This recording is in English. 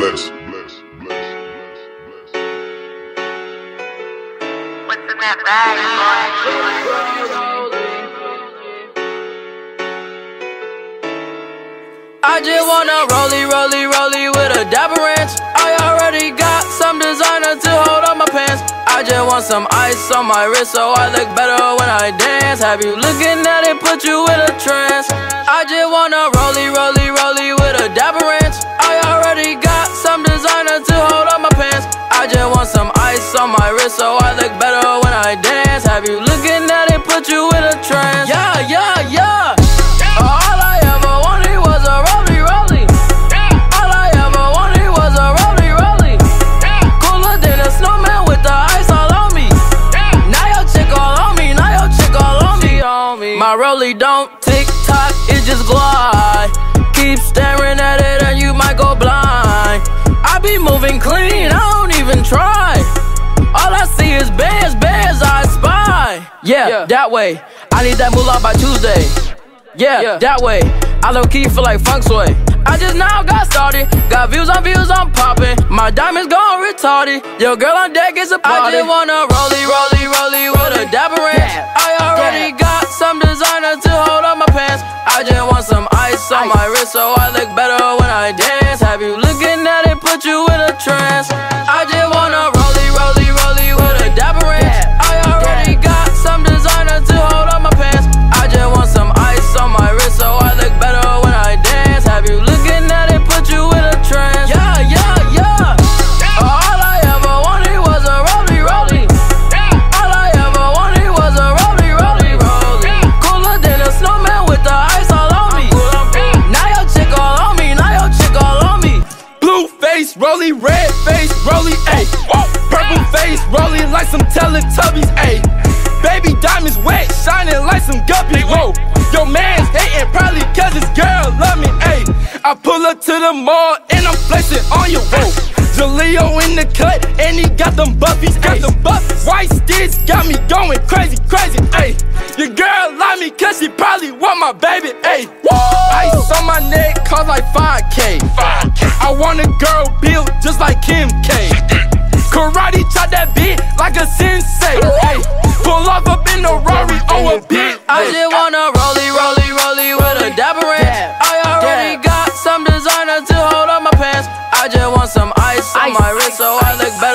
bless. What's in that bag, boy? I just wanna rollie with a dapper ranch. I already got some designer to hold on my pants. I just want some ice on my wrist so I look better when I dance. Have you looking at it, put you in a trance. I just wanna rollie with a dapper ranch. I already got some designer to hold on my pants. I just want some ice on my wrist so I look better when I dance. Have you looking at it, put you in a trance. Yeah. All I ever wanted was a rollie. All I ever wanted was a rollie. Cooler than a snowman with the ice all on me. Now your chick all on me, My rollie don't tick tock, it just glide. Keep staring at it and you might go blind. I be moving clean, I don't even try. All I see is bears, I spy. Yeah, that way. I need that moolah by Tuesday. Yeah, that way. I low-key feel like funk sway. I just now got started. Got views, I'm popping. My diamonds gone retarded. Your girl on deck is a party. I just wanna rollie with a dapper ranch. I already got some designer to hold on my pants. I just want some ice on my wrist so I look better when I dance. Have you looking at it, put you in a trance. I just wanna rollie with a dapper ranch. I already got some designer to hold on my pants. I just want some ice on my wrist so I look better when I dance. Have you looking at it, put you in a trance. Yeah. All I ever wanted was a rollie. All I ever wanted was a rollie. Cooler than a snowman with the ice all on me. Now your chick all on me. Blue face, rollie, red face, rollie, ayy. Purple face, rollie like some Teletubbies, ayy. Baby diamonds wet, shining like some guppies, whoa. Your man's hating probably cause his girl love me, ayy. I pull up to the mall and I'm flexing on your whoa. Jaleo in the cut and he got them buffies, ayy. White sticks got me going crazy, ayy. Your girl love me cause she probably want my baby, ayy. Ice on my neck cost like 5K. I want a girl built just like Kim K. Karate chop that beat like a sensei, ayy. Pull off up in a Rari on a bit. I just wanna rollie with a dapper ranch. I already got some designer to hold on my pants. I just want some ice on my wrist so I look better